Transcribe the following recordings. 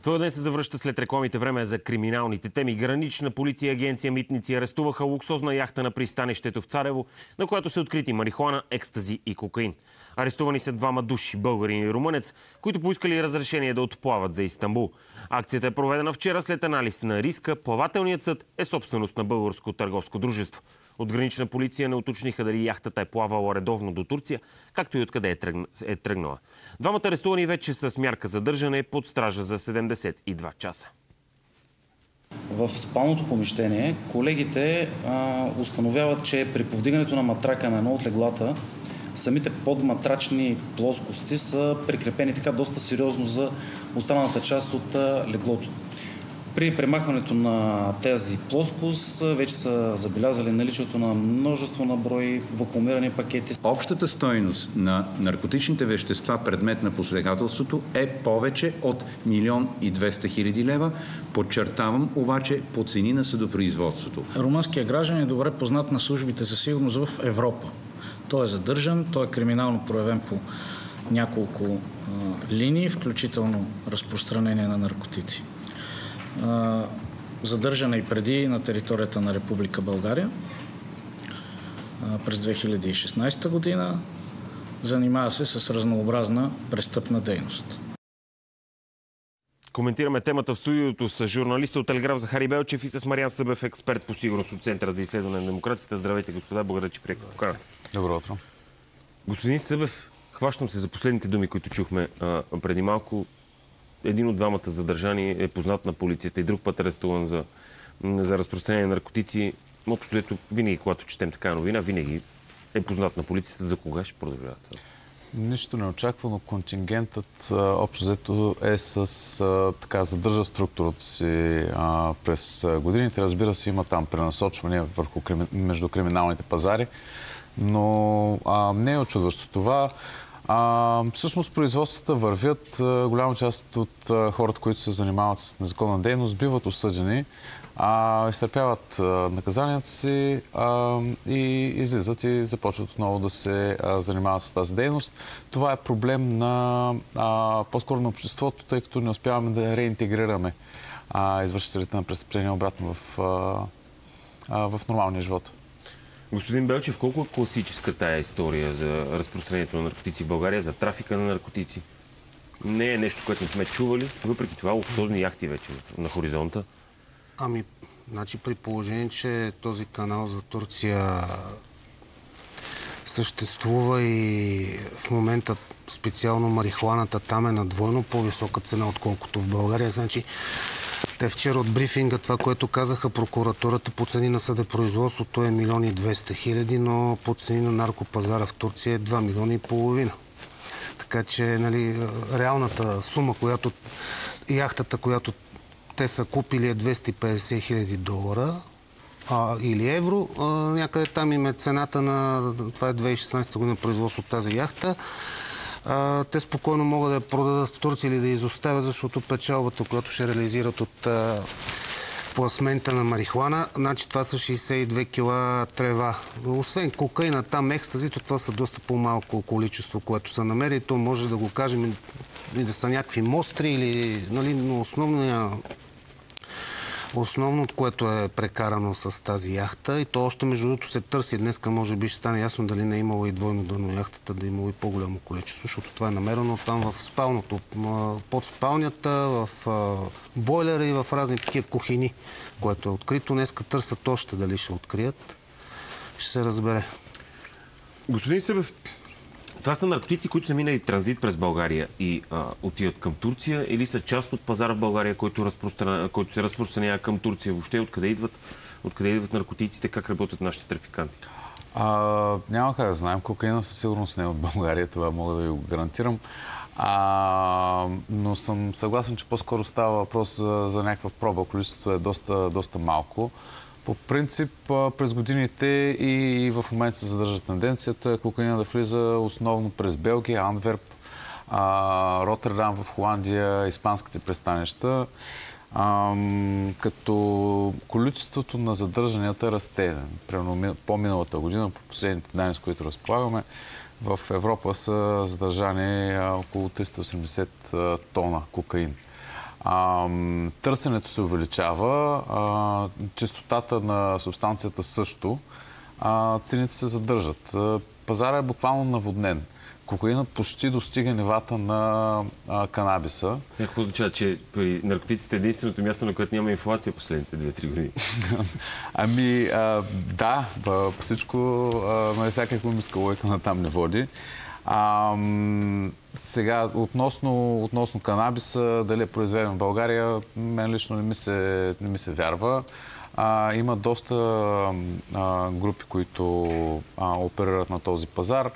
Твоя ден се завръща след рекламите. Време за криминалните теми. Гранична полиция и агенция Митници арестуваха луксозна яхта на пристанището в Царево, на която са открити марихуана, екстази и кокаин. Арестувани са двама души, българин и румънец, които поискали разрешение да отплават за Истанбул. Акцията е проведена вчера след анализ на риска. Плавателният съд е собственост на българско търговско дружество. От гранична полиция не уточниха дали яхтата е плавала редовно до Турция, както и откъде е тръгнала. Двамата арестувани вече с мярка задържане под стража за 72 часа. В спалното помещение колегите установяват, че при повдигането на матрака на едно от леглата, самите подматрачни плоскости са прикрепени така доста сериозно за останалата част от леглото. При премахването на тази плоскост вече са забелязали наличието на множество на брой вакуумирани пакети. Общата стойност на наркотичните вещества, предмет на посегателството, е повече от 1 200 000 лева. Подчертавам обаче по цени на съдопроизводството. Румънският граждан е добре познат на службите за сигурност в Европа. Той е задържан, той е криминално проявен по няколко линии, включително разпространение на наркотици. Задържана и преди на територията на Република България през 2016 година. Занимава се с разнообразна престъпна дейност. Коментираме темата в студиото с журналиста от Телеграф Захари Белчев и с Мариан Събев, експерт по сигурност от Центъра за изследване на демокрацията. Здравейте, господа. Благодаря, че приехте поканата. Добро утро. Господин Събев, хващам се за последните думи, които чухме преди малко. Един от двамата задържани е познат на полицията и друг път арестуван за разпространение на наркотици. Общо взето, винаги, когато четем така новина, винаги е познат на полицията. До кога ще продължава това? Нищо неочаквано. Контингентът общо взето е задържа структурата си през годините. Разбира се, има там пренасочвания между криминалните пазари, но не е очудващо това. Всъщност производствата вървят. Голяма част от хората, които се занимават с незаконна дейност, биват осъдени, изтърпяват наказанията си и излизат и започват отново да се занимават с тази дейност. Това е проблем по-скоро на обществото, тъй като не успяваме да реинтегрираме извършителите на престъпления обратно в нормалния живот. Господин Белчев, колко е класическа тая история за разпространението на наркотици в България, за трафика на наркотици? Не е нещо, което не сме чували. Въпреки това, луксозни яхти вече на хоризонта. Значи при положение, че този канал за Турция съществува и в момента специално марихуаната там е на двойно по-висока цена, отколкото в България. Значи те вчера от брифинга, това, което казаха прокуратурата, по цени на съдопроизводството е 1 200 000, но по цени на наркопазара в Турция е 2,5 милиона. Така че, реалната сума, яхтата, която те са купили е 250 000 долара или евро. Някъде там им е цената на... Това е 2016 година производство от тази яхта. Те спокойно могат да я продадат в Турция или да изоставят, защото печалбата, която ще реализират от пласмента на марихуана, значи това са 62 кила трева. Освен кокаина, там екстазито, това са доста по-малко количество, което са намерили. То може да го кажем и да са някакви мостри или, но основното, което е прекарано с тази яхта, и то още между другото се търси. Днеска може би ще стане ясно дали не е имало и двойно дъно яхтата, да е имало и по-голямо количество, защото това е намерено там в спалното, под спалнята, в бойлера и в разни такива кухини, което е открито. Днеска търсят още дали ще открият. Ще се разбере. Господин Събев, това са наркотици, които са минали транзит през България и отиват към Турция, или са част от пазара в България, който се разпространява към Турция? Въобще откъде идват наркотиците, как работят нашите трафиканти? Няма как да знаем. Кокаина със сигурност не е от България, това мога да ви го гарантирам. Но съм съгласен, че по-скоро става въпрос за някаква проба. Количеството е доста малко. По принцип, през годините и в момента се задържа тенденцията кокаина да влиза основно през Белгия, Антверп, Роттердам в Холандия, испанските пристанища, като количеството на задържанията расте. Примерно по-миналата година, по последните данни, с които разполагаме, в Европа са задържани около 380 тона кокаин. Търсенето се увеличава, честотата на субстанцията също, цените се задържат. Пазара е буквално наводнен. Кокаинът почти достига нивата на канабиса. Какво означава, че при наркотиците е единственото място, на което няма инфлация последните 2-3 години? Да, всичко, всяка икономическа логика на там не води. Сега, относно канабиса, дали е произведен в България, мен лично не ми се вярва. Има доста групи, които оперират на този пазар.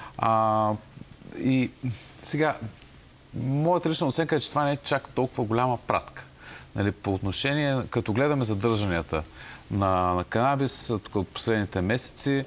И сега, моята лична оценка е, че това не е чак толкова голяма пратка. Нали, по отношение, като гледаме задържанията на канабис от последните месеци,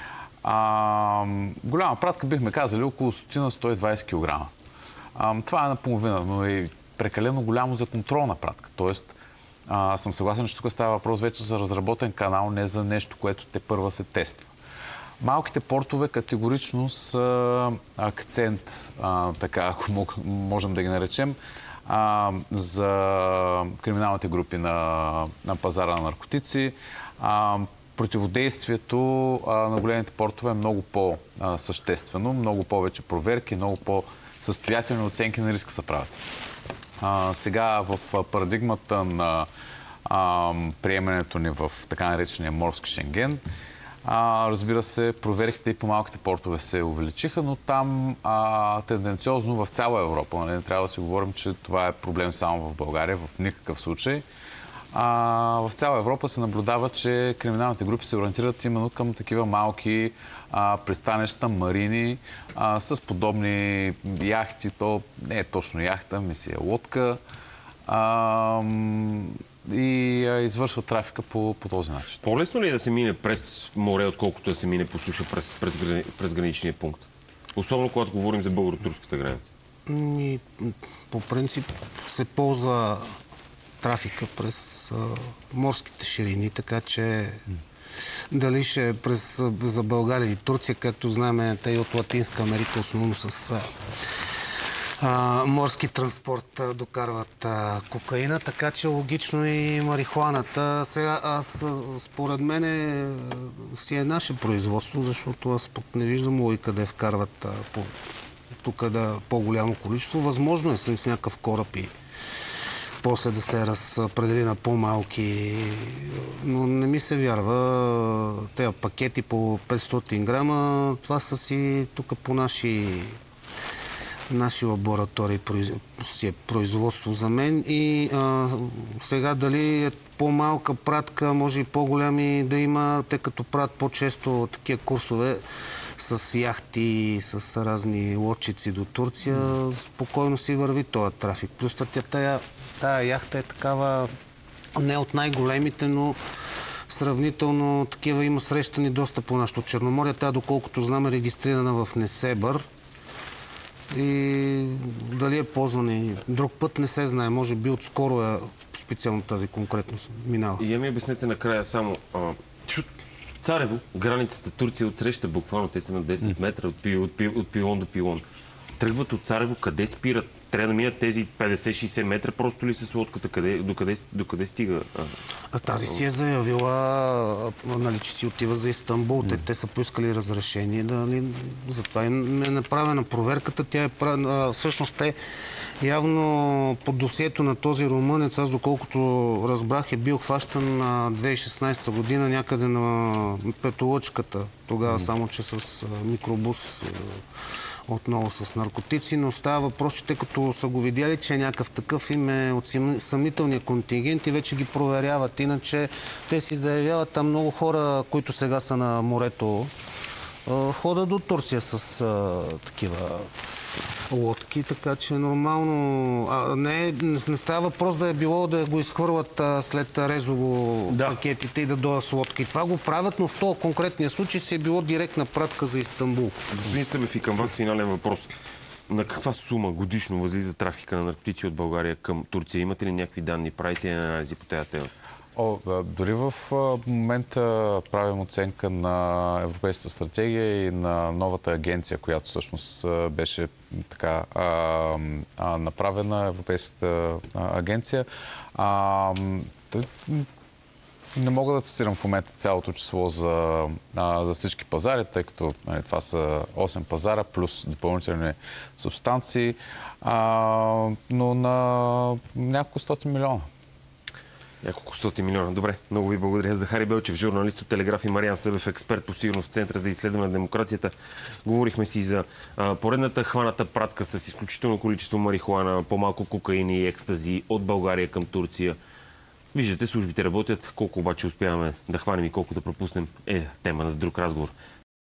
голяма пратка бихме казали около 100-120 кг. Това е наполовина, но е прекалено голямо за контролна пратка. Тоест, съм съгласен, че тук става въпрос вече за разработен канал, не за нещо, което те първа се тества. Малките портове категорично са акцент, така, ако можем да ги наречем, за криминалните групи на пазара на наркотици. Противодействието на големите портове е много по-съществено, много повече проверки, много по-състоятелни оценки на риска се правят. Сега в парадигмата на приемането ни в така наречения морски Шенген, разбира се, проверките и по малките портове се увеличиха, но там тенденциозно в цяла Европа, не трябва да си говорим, че това е проблем само в България, в никакъв случай. В цяла Европа се наблюдава, че криминалните групи се ориентират именно към такива малки пристанища, марини, с подобни яхти. То не е точно яхта, мисля, лодка. И извършва трафика по този начин. По-лесно ли е да се мине през море, отколкото да се мине по суша през граничния пункт? Особено когато говорим за българо-турската граница. По принцип се ползва трафика през морските ширини, така че дали ще е за България и Турция, както знаем, те и от Латинска Америка основно с морски транспорт докарват кокаина, така че логично и марихуаната. Сега, според мен си е наше производство, защото аз пък не виждам логика да я вкарват тук по-голямо количество. Възможно е с някакъв кораб и после да се разпредели на по-малки, но не ми се вярва. Тези пакети по 500 грама, това са си тук по наши лаборатории си е производство за мен. И сега дали е по-малка пратка, може и по-голями да има, тъй като правят по-често такива курсове с яхти, с разни лодчици до Турция, спокойно си върви този трафик. Плюс тая яхта е такава, не от най-големите, но сравнително такива има срещани доста по нашото Черноморие. Тя, доколкото знам, е регистрирана в Несебър. И дали е ползвана и друг път не се знае. Може би отскоро е специално тази конкретност минава. И ми обяснете накрая само. Царево, границата Турция отсреща буквално, те са на 10 метра от пилон до пилон. Тръгват от Царево, къде спират? Трябва да минат тези 50-60 метра, просто ли с лодката? Докъде стига? Тази си е заявила, че си отива за Истанбул. Те са поискали разрешение. Затова е направена проверката. Тя е всъщност те явно под досието на този румънец, аз доколкото разбрах, е бил хващан на 2016 година някъде на Петолъчката. Тогава само, че с микробус отново с наркотици, но става въпрос, че те като са го видяли, че е някакъв такъв им е от съмнителния контингент и вече ги проверяват. Иначе те си заявяват там много хора, които сега са на морето, ходят до Турция с такива лодки, така че нормално. Не става въпрос да е било да го изхвърлят след резово пакетите и да дойдат с лодки. Това го правят, но в този конкретния случай си е било директна пратка за Истанбул. Господин Събев, и към вас финален въпрос. На каква сума годишно възлиза трафика на наркотици от България към Турция? Имате ли някакви данни? Правите анализи по тази тема? Дори в момента правим оценка на Европейската стратегия и на новата агенция, която всъщност беше така направена, Европейската агенция. Не мога да цитирам в момента цялото число за всички пазари, тъй като това са 8 пазара плюс допълнителни субстанции, но на няколко стотин милиона. Няколко стотин милиона. Добре. Много ви благодаря. Захари Белчев, журналист от Телеграф, и Мариан Събев, експерт по сигурност в Центъра за изследване на демокрацията. Говорихме си за поредната хваната пратка с изключително количество марихуана, по-малко кокаин и екстази от България към Турция. Виждате, службите работят. Колко обаче успяваме да хванем и колко да пропуснем е тема за друг разговор.